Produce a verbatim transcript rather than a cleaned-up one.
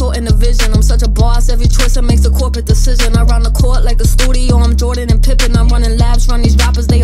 saw in the vision. I'm such a boss, every choice I make's a corporate decision. I run the court like a studio, I'm Jordan and Pippen. I'm running labs, run these rappers, they